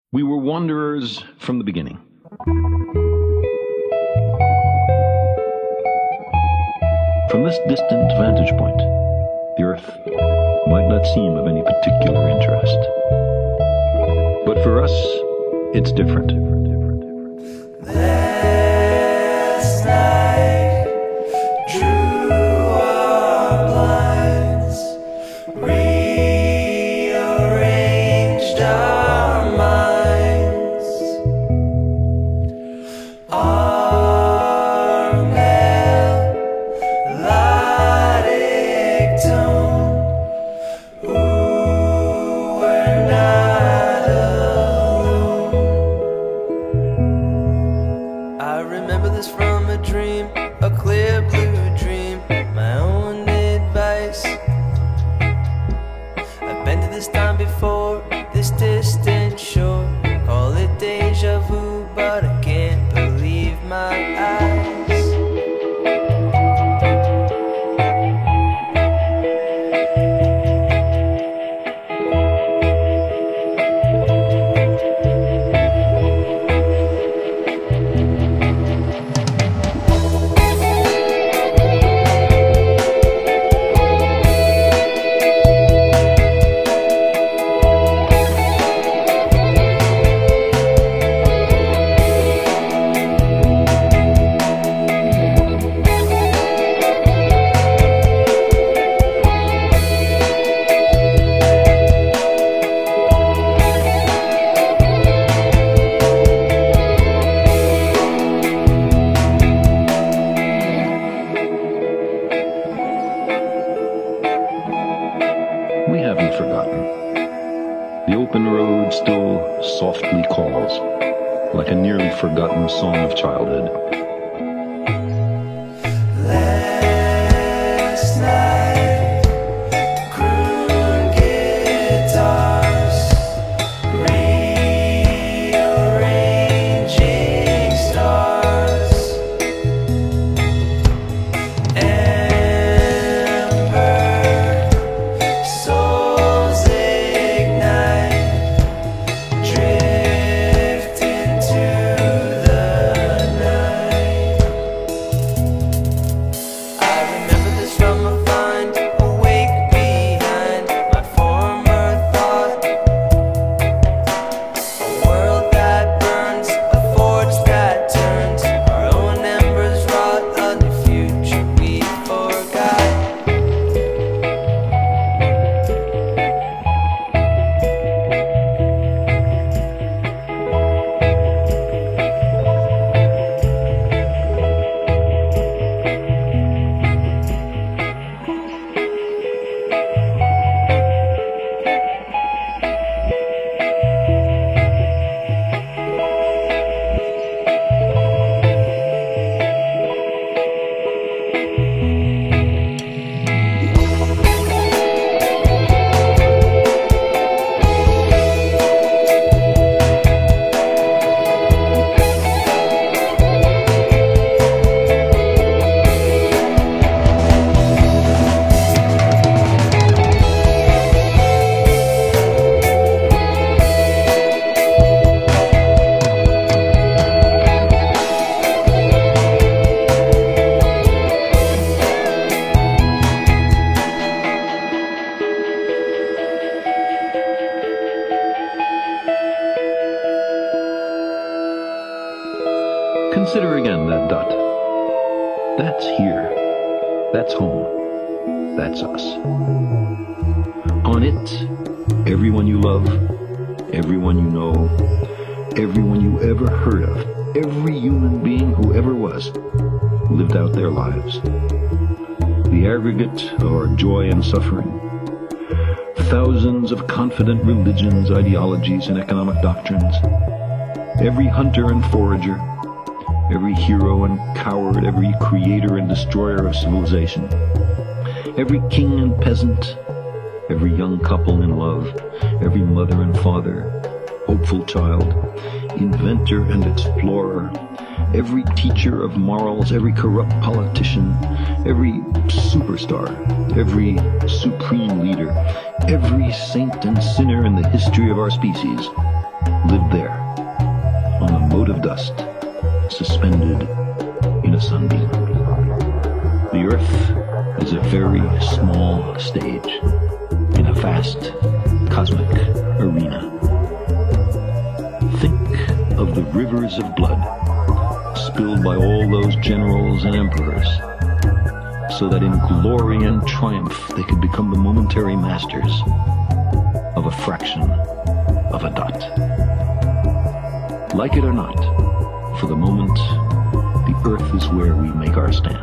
We were wanderers from the beginning. From this distant vantage point, the Earth might not seem of any particular interest. But for us, it's different. Last night drew our blinds, rearranged our minds. Our melodic tone, ooh, we're not alone. I remember this from a dream, a clear blue dream, my own advice. I've been to this time before, this distant shore. Call it deja vu, but I can't believe my eyes. We haven't forgotten. The open road still softly calls, like a nearly forgotten song of childhood. Last night, croon guitars, rearranging stars. Souls ignite, drift into the night. I remember this from a find, awake behind my former thought. A world that burns, a forge that turns, our own embers wrought a new future we forgot. Consider again that dot. That's here. That's home. That's us. On it, everyone you love, everyone you know, everyone you ever heard of, every human being who ever was, lived out their lives. The aggregate of our joy and suffering. Thousands of confident religions, ideologies, and economic doctrines. Every hunter and forager, every hero and coward, every creator and destroyer of civilization, every king and peasant, every young couple in love, every mother and father, hopeful child, inventor and explorer, every teacher of morals, every corrupt politician, every superstar, every supreme leader, every saint and sinner in the history of our species, lived there, on a mote of dust, suspended in a sunbeam. The Earth is a very small stage in a vast cosmic arena. Think of the rivers of blood spilled by all those generals and emperors, so that in glory and triumph they could become the momentary masters of a fraction of a dot. Like it or not, for the moment, the Earth is where we make our stand.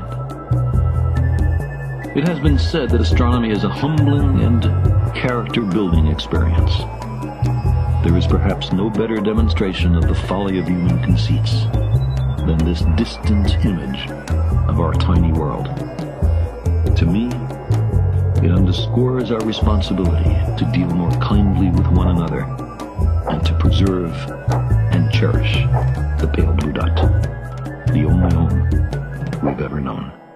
It has been said that astronomy is a humbling and character-building experience. There is perhaps no better demonstration of the folly of human conceits than this distant image of our tiny world. To me, it underscores our responsibility to deal more kindly with one another and to preserve and cherish the pale blue dot, the only home we've ever known.